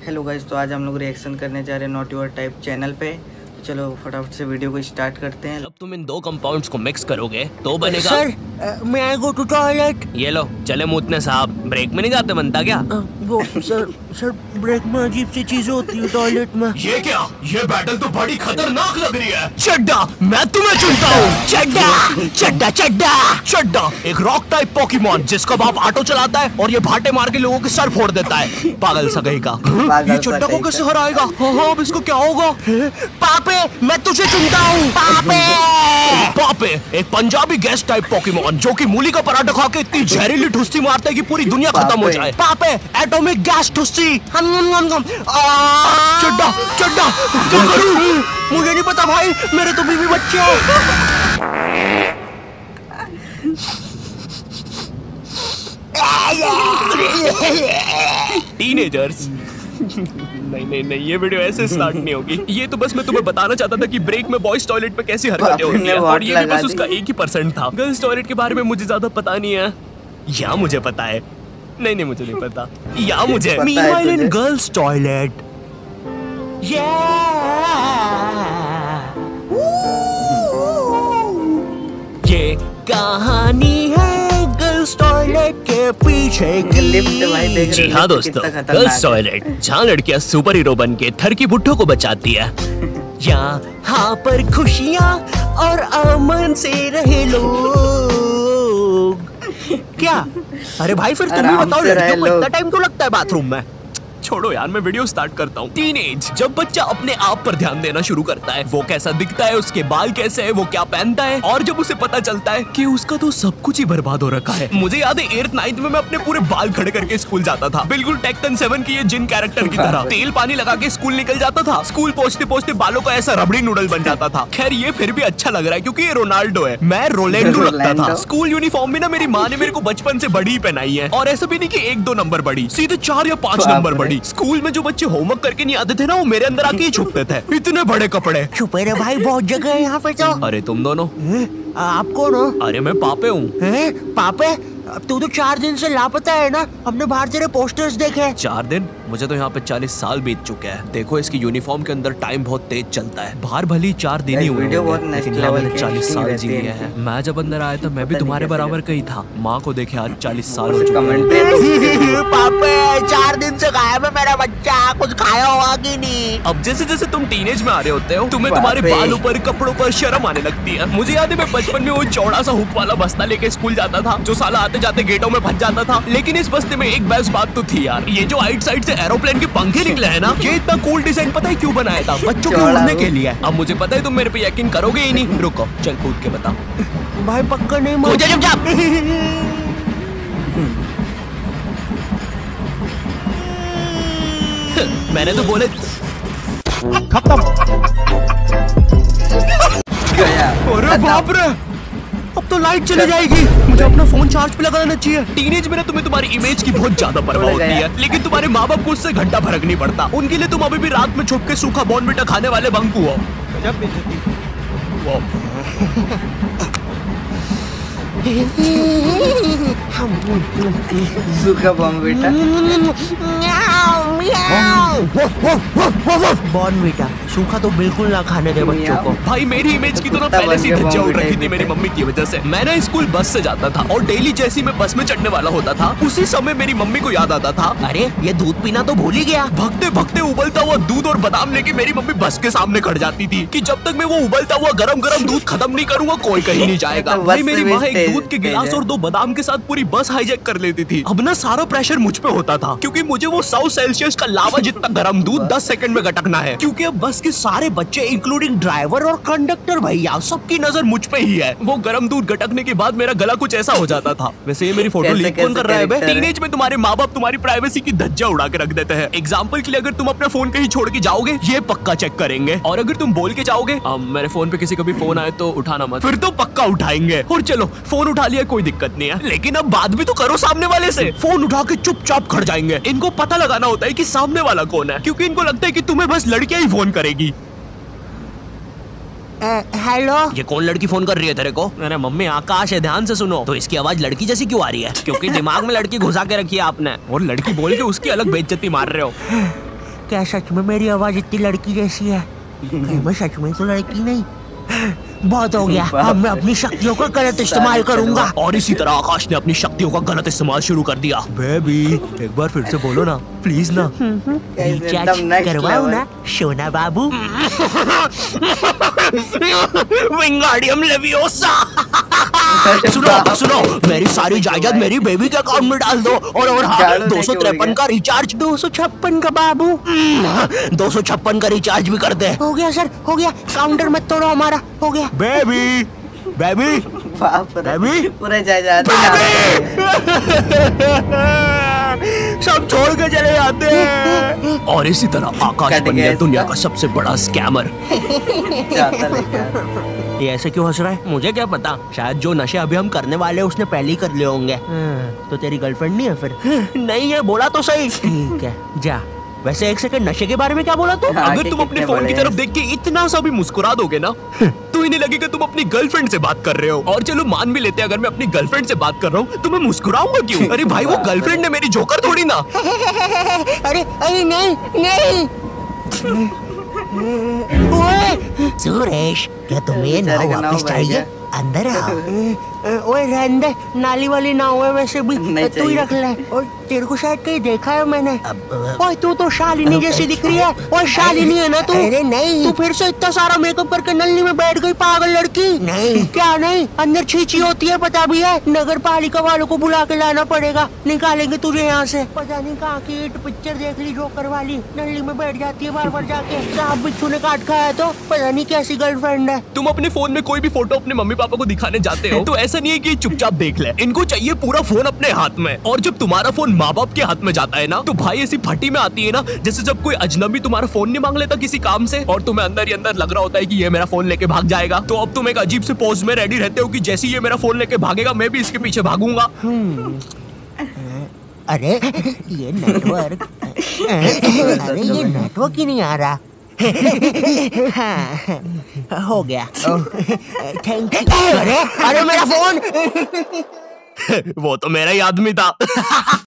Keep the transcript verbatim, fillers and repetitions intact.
Hello guys, तो आज हम लोग रिएक्शन करने जा रहे हैं नॉट योर टाइप चैनल पे। तो चलो फटाफट से वीडियो को स्टार्ट करते हैं। जब तुम इन दो कंपाउंड्स को मिक्स करोगे तो बनेगा। सर मैं आई गो टू टॉयलेट। ये लो चले मूतने साहब, ब्रेक में नहीं जाते बनता क्या? uh, वो सर सर ब्रेक में अजीब सी चीजें होती है टॉयलेट में। ये क्या? ये बैटल तो बड़ी खतरनाक लग रही है। चड्डा, मैं तुम्हें चुनता हूँ। चड्डा चड्डा चड्डा चड्डा एक रॉक टाइप पोकेमॉन जिसका बाप ऑटो चलाता है और ये भाटे मार के लोगों के सर फोड़ देता है। पागल सा कहीं का। ये चड्डा को कैसे हराएगा? हाँ हाँ अब इसको क्या होगा? पापे मैं तुझे चुनता हूँ। पापे पापे एक पंजाबी गैस टाइप पोकेमॉन जो कि मूली का पराठा खा के इतनी जहरीली ठुस्सी मारता है कि पूरी दुनिया खत्म हो जाए। पापे एटॉमिक गैस ठुस्सी। हम हम हम हम चड्डा चड्डा क्या करूं? मुझे नहीं पता भाई, मेरे तो बीवी बच्चे हैं। टीनेजर्स नहीं नहीं नहीं ये वीडियो ऐसे स्टार्ट नहीं होगी। ये तो बस मैं तुम्हें बताना चाहता था कि ब्रेक में बॉयज टॉयलेट पे कैसी हरकतें होती हैं और ये भी बस उसका एक ही परसेंट था। गर्ल्स टॉयलेट के बारे में मुझे ज्यादा पता नहीं है, या मुझे पता है? नहीं नहीं मुझे नहीं पता, या मुझे मीनवाइल इन गर्ल्स टॉयलेट ये कहानी है गर्ल्स टॉयलेट के पीछे की। लिफ्ट भाई देख जी हाँ दोस्तों, गर्ल्स टॉयलेट जहाँ लड़कियाँ सुपर हीरो बन के थर की बुड्ढों को बचाती है। यहाँ पर खुशियाँ और अमन से रहे लोग। क्या? अरे भाई फिर तुम ही बताओ, लड़कियों को इतना टाइम क्यों लगता है बाथरूम में? छोड़ो यार, मैं वीडियो स्टार्ट करता हूँ। टीनेज, जब बच्चा अपने आप पर ध्यान देना शुरू करता है, वो कैसा दिखता है, उसके बाल कैसे है, वो क्या पहनता है, और जब उसे पता चलता है कि उसका तो सब कुछ ही बर्बाद हो रखा है। मुझे याद है एट्थ नाइन्थ में मैं अपने पूरे बाल खड़े करके स्कूल जाता था, बिल्कुल टेक्टन सेवन की ये जिन कैरेक्टर की तरह। तेल पानी लगा के स्कूल निकल जाता था। स्कूल पहुंचते पहुंचते बालों का ऐसा रबड़ी नूडल बन जाता था। खैर ये फिर भी अच्छा लग रहा है क्योंकि ये रोनाल्डो है, मैं रोलेंडो लगता था। स्कूल यूनिफॉर्म भी ना मेरी माँ ने मेरे को बचपन से बड़ी पहनाई है, और ऐसा भी नहीं कि एक दो नंबर बड़ी, सीधे चार या पांच नंबर बड़ी। स्कूल में जो बच्चे होमवर्क करके नहीं आते थे ना, वो मेरे अंदर आके ही छुपते थे। इतने बड़े कपड़े। छुपे रे भाई, बहुत जगह है यहाँ पे तो। अरे तुम दोनों? आप कौन हो? अरे मैं पापे हूँ। पापे? तू तो चार दिन से लापता है ना, हमने बाहर तेरे पोस्टर्स देखे। चार दिन? मुझे तो यहाँ पे चालीस साल बीत चुके हैं। देखो इसकी यूनिफॉर्म के अंदर टाइम बहुत तेज चलता है। बाहर भली चार दिन ही हुए हैं, चालीस साल जी लिए हैं। मैं जब अंदर आया था मैं भी तुम्हारे बराबर का ही था। माँ को देखे आज चालीस साल हो चुके हैं। पापे चार दिन से गायब है मेरा बच्चा, कुछ खाया होगा कि नहीं? अब जैसे जैसे तुम टीनेज में आ रहे होते हो, तुम्हें तुम्हारे बालों पर, कपड़ों पर शर्म आने लगती है। मुझे याद है मैं बचपन में वो चौड़ा सा हुक वाला बस्ता लेके स्कूल जाता था, जो साला आते जाते गेटों में फंस जाता था। लेकिन इस बस्ते में एक बेस्ट बात तो थी यार, ये जो आइट साइड से एरोप्लेन के पंखे निकले हैं ना, ये इतना कूल डिजाइन पता है क्यों बनाया था? बच्चों के उड़ने के लिए। अब मुझे पता है तुम मेरे पे यकीन करोगे ही नहीं। रुको चल कूद के बता। भाई पक्का नहीं मार। मुझे चुपचाप। मैंने तो बोले खत्म। अरे बाप रे, अब तो लाइट चली जाएगी। मुझे अपना फोन चार्ज पे लगाना चाहिए। टीनेज में ना तुम्हें तुम्हारी इमेज की बहुत ज्यादा परवाह होती है, लेकिन तुम्हारे माँ बाप को उससे घंटा फर्क नहीं पड़ता। उनके लिए तुम अभी भी रात में छुप के सूखा बॉर्नविटा खाने वाले बंकू हो। सूखा बॉर्नविटा। बॉर्नविटा सूखा तो बिल्कुल ना खाने दे बच्चों को। भाई मेरी इमेज की तो ना पहले से धज्जियां उड़ रखी थी मेरी मम्मी की वजह से। मैं ना स्कूल बस से जाता था और डेली जैसे मैं बस में चढ़ने वाला होता था, उसी समय मेरी मम्मी को याद आता था, अरे ये दूध पीना तो भूल ही गया। भगते भगते उबलता हुआ दूध और बादाम लेके मेरी मम्मी बस के सामने खड़ जाती थी कि जब तक मैं वो उबलता हुआ गरम गरम दूध खत्म नहीं करूंगा कोई कहीं नहीं जाएगा। भाई मेरी माँ एक दूध के गिलास और दो बादाम के साथ पूरी बस हाईजैक कर लेती थी। अब ना सारा प्रेशर मुझ पे होता था क्योंकि मुझे वो सौ सेल्सियस का लावा जितना गर्म दूध दस सेकंड में गटकना है, क्योंकि अब बस के सारे बच्चे इंक्लूडिंग ड्राइवर और कंडक्टर भैया सबकी नजर मुझ पे ही है। वो गर्म दूध गटकने के बाद मेरा गला कुछ ऐसा हो जाता था। वैसे ये मेरी फोटो लीक कौन कर रहा है बे? टीनेज में तुम्हारे माँ बाप तुम्हारी प्राइवेसी की धज्जियां उड़ा के रख देते हैं। एग्जाम्पल के लिए अगर तुम अपना फोन कहीं छोड़ के जाओगे, ये पक्का चेक करेंगे, और अगर तुम बोल के जाओगे मेरे फोन पे किसी का भी फोन आए तो उठाना मत, फिर तो पक्का उठाएंगे। और चलो फोन उठा लिया कोई दिक्कत नहीं है, लेकिन अब बात भी तो करो सामने वाले से। फोन उठा के चुपचाप खड़ जाएंगे। इनको पता लगाना होता है कि सामने वाला कौन है, क्योंकि इनको लगता है कि तुम्हें बस लड़कियां ही फोन करेगी। हेलो, ये कौन लड़की फोन कर रही है तेरे को? अरे मम्मी आकाश है, ध्यान से सुनो। तो इसकी आवाज लड़की जैसी क्यों आ रही है? क्योंकि दिमाग में लड़की घुसा के रखी है आपने, और लड़की बोल के उसकी अलग बेइज्जती मार रहे हो। क्या सच में मेरी आवाज इतनी लड़की जैसी है? मैं सच में तो लड़की नहीं। बहुत हो गया, अब मैं अपनी शक्तियों का गलत इस्तेमाल करूंगा। और इसी तरह आकाश ने अपनी शक्तियों का गलत इस्तेमाल शुरू कर दिया। बेबी एक बार फिर से बोलो ना प्लीज ना। रिचार्ज करवाओ ना सोना बाबू। विंगाडियम लेवियोसा। सुनो सुनो, मेरी सारी जायदाद मेरी बेबी के अकाउंट में डाल दो। और और हाँ, दो सौ तिरपन का रिचार्ज। दो सौ छप्पन का बाबू। दो सौ छप्पन का रिचार्ज भी कर दे। हो गया सर, हो गया। काउंटर मत तोड़ो हमारा, हो गया। बेबी बेबी बाप रे, बेबी पूरे जायदाद सब छोड़ के चले जाते हैं। और इसी तरह आकाश बन गया दुनिया का सबसे बड़ा स्कैमर। जाता लेकर। ये ऐसे क्यों हंस रहा है? मुझे क्या पता, शायद जो नशे अभी हम करने वाले हैं उसने पहले ही कर लिए होंगे। तो तेरी गर्लफ्रेंड नहीं है फिर? नहीं है, बोला तो सही। ठीक है जा। वैसे एक सेकंड, नशे के बारे में क्या बोला तू? हाँ, अगर तुम अपने फोन की तरफ देख के इतना सा भी मुस्कुरा दोगे ना तो इन्हें लगेगा तुम अपनी गर्लफ्रेंड से बात कर रहे हो। और चलो मान भी लेते हैं अगर मैं अपनी गर्लफ्रेंड से बात कर रहा हूँ तो मैं मुस्कुराऊंगा क्यों? अरे भाई वो गर्लफ्रेंड है मेरी, जोकर थोड़ी ना। अरे अरे नहीं नहीं। ओए सुरेश, क्या तुम्हें ये नाव वापस चाहिए? अंदर आओ। ओए रहने दे, नाली वाली नाव है वैसे भी, तू ही रख ले। और तेरे को शायद कहीं देखा है मैंने। ओए तू तो शालिनी जैसी दिख रही है। ओए शालिनी है ना तू? अरे नहीं, तू फिर से इतना सारा मेकअप करके नल्ली में बैठ गई पागल लड़की। नहीं क्या नहीं, अंदर छींची होती है पता भी है। नगर पालिका वालों को बुला के लाना पड़ेगा, निकालेंगे तुझे यहाँ से। पता नहीं कहाँ की हिट पिक्चर देख ली जोकर वाली, नल्ली में बैठ जाती है बार बार जाके। सांप बिच्छू ने काट खाया तो पता नहीं कैसी गर्लफ्रेंड है। तुम अपने फोन में कोई भी फोटो अपने मम्मी पापा को दिखाने जाते हो तो ऐसा नहीं है कि चुपचाप देख ले, इनको चाहिए पूरा फोन अपने हाथ में। और जब तुम्हारा फोन माँ बाप के हाथ में जाता है ना तो भाई ऐसी फटी में आती है ना, जैसे जब कोई अजनबी तुम्हारा फोन नहीं मांग लेता किसी काम से और तुम्हें अंदर ही अंदर लग रहा होता है कि ये मेरा फोन लेके भाग जाएगा। तो अब तुम एक अजीब से पोज में रेडी रहते हो कि जैसे ये मेरा फोन लेके भागेगा मैं भी इसके पीछे भागूंगा। अरे ये नेटवर्क अरे ये नेटवर्क ही नहीं आ रहा। हाँ, हो गया। Thank you. अरे अरे मेरा फोन। वो तो मेरा ही आदमी था।